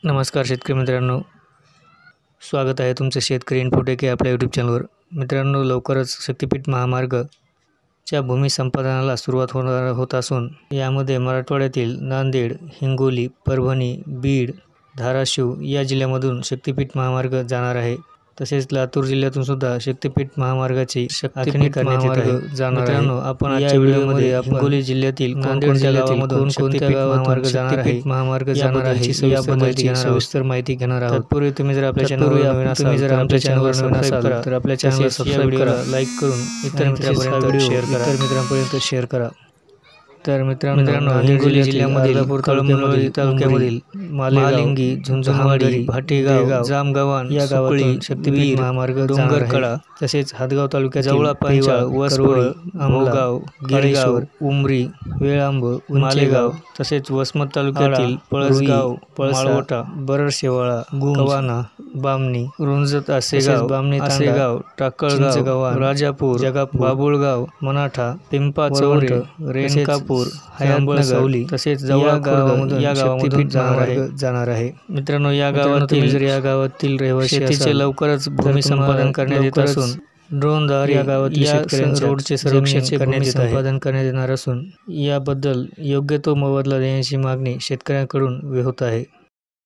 नमस्कार शेतकरी मित्रांनो, स्वागत आहे तुमचं शेतकरी इन्फोटेक या आपल्या यूट्यूब चॅनलवर। मित्रांनो, लवकरच शक्तिपीठ महामार्गच्या भूमी संपादनाला सुरुवात होत असून यामध्ये मराठवाड्यातील नांदेड, हिंगोली, परभणी, बीड, धाराशिव या जिल्ह्यामधून शक्तिपीठ महामार्ग जाणार आहे। तसेच लातूर जिल्ह्यातून सुद्धा शक्तिपीठ महामार्गाची आखणी करण्यात येत आहे। मित्रांनो, आपण आजच्या व्हिडिओमध्ये हिंगोली जिल्ह्यातील कोणकोणत्या गावामधून कोणत्या महामार्ग जाणार आहे याबद्दलची सविस्तर माहिती घेणार आहोत। तत्पूर्वी तुम्ही जर आपल्या चॅनलवर नवीन असाल तर आपल्या चॅनलला सबस्क्राइब करा, लाईक करून इतर मित्रांपर्यंत शेअर करा। तर मित्रांनो, हिंगोली जिल्ह्यामधील कळमनुरी तालुक्यामधील मालेगांगी, झुंझुनवाडी, भाटेगाव, जामगव्हाण या गावातून शक्तिपीठ महामार्ग डोंगरकडा, तसेच हातगाव तालुक्यात जवळा, पंचाळ, वसवळ, आंबगाव, गिरगाव, उमरी, वेळांब, मालेगाव, तसेच वसमत तालुक्यातील पळसगाव, माळवटा, बरडशेवाळा, गवाना, बामणी, रुंजत, आसेगाव, बामणी, आसेगाव, टाकळगाव, राजापूर, बाबुळगाव, मनाठा, पिंपा, चौरे, रेणकापूर, हयांबळसवली, तसेच जवळा या गावामधून जाणार आहे। मित्रांनो, या गावातील रहिवासी शेतीचे लवकरच भूमी संपादन करण्यात येत असून ड्रोनद्वारे या गावातील शेतकऱ्यांच्या रोडचे सर्वेक्षण करण्यात येणार असून याबद्दल योग्य तो मोबदला देण्याची मागणी शेतकऱ्यांकडून होत आहे।